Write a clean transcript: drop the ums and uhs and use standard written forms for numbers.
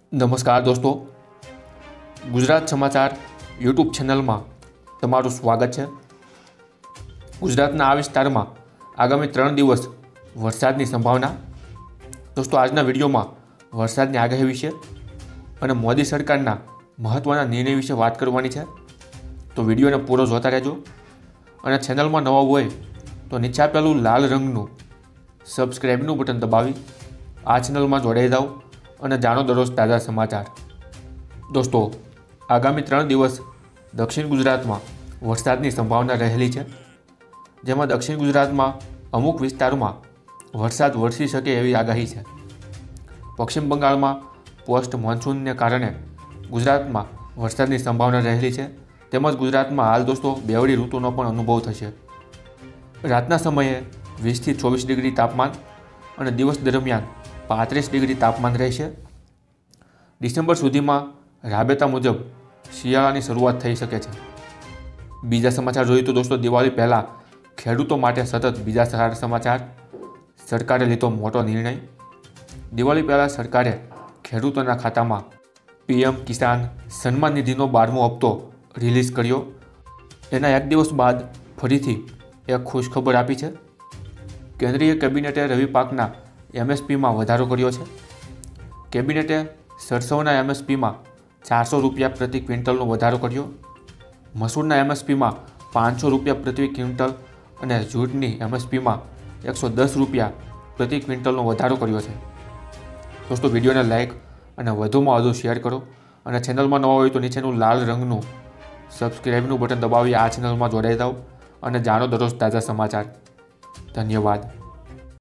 नमस्कार दोस्तों, गुजरात समाचार यूट्यूब चेनल में तमारुं स्वागत है। गुजरातना आ विस्तारमां आगामी 3 दिवस वरसादनी संभावना। दोस्तों, आजना विडियो में वरसादनी आगाही विषे अने मोदी सरकारना महत्वना निर्णय विषे बात करवानी है। तो विडियोने पूरो जोता रहेजो अने चेनल में नवा होय तो नीचे आपेलुं लाल रंगनुं सब्सक्राइबनुं बटन दबावी आ चेनल में जोड़ाई जाओ અને જાણો દરરોજ તાજા સમાચાર। દોસ્તો, આગામી 3 દિવસ દક્ષિણ ગુજરાતમાં વરસાદની સંભાવના રહેલી છે, જેમાં દક્ષિણ ગુજરાતમાં અમુક વિસ્તારોમાં વરસાદ વરસી શકે એવી આગાહી છે। પશ્ચિમ બંગાળમાં પોસ્ટ મોન્સૂનને કારણે ગુજરાતમાં વરસાદની સંભાવના રહેલી છે, તેમજ ગુજરાતમાં હાલ દોસ્તો બેવડી ઋતુનો પણ અનુભવ થશે। રાતના સમયે 20 થી 24 ડિગ્રી તાપમાન અને દિવસ દરમિયાન 35 ડિગ્રી તાપમાન રહેશે। ડિસેમ્બર સુધીમાં રાબેતા મુજબ શિયાળાની શરૂઆત થઈ શકે છે। બીજા સમાચાર જોઈએ તો દોસ્તો, દિવાળી પહેલાં ખેડૂતો માટે સતત બીજા સારા સમાચાર। સરકારે લીધો મોટો નિર્ણય। દિવાળી પહેલાં સરકારે ખેડૂતોના ખાતામાં પીએમ કિસાન સન્માન નિધિનો 12મો હપ્તો રિલીઝ કર્યો। એના એક દિવસ બાદ ફરીથી એક ખુશખબર આપી છે। કેન્દ્રીય કેબિનેટે રવિ પાકના એમએસપીમાં વધારો કર્યો છે। કેબિનેટે સરસવના એમએસપીમાં 400 રૂપિયા પ્રતિ ક્વિન્ટલનો વધારો કર્યો। મસૂરના એમએસપીમાં 500 રૂપિયા પ્રતિ ક્વિન્ટલ અને જૂટની એમએસપીમાં 110 રૂપિયા પ્રતિ ક્વિન્ટલનો વધારો કર્યો છે। દોસ્તો, વિડીયોને લાઇક અને વધુમાં વધુ શેર કરો અને ચેનલમાં નવા હોય તો નીચેનું લાલ રંગનું સબસ્ક્રાઇબનું બટન દબાવી આ ચેનલમાં જોડાઈ જાઓ અને જાણો દરરોજ તાજા સમાચાર। ધન્યવાદ।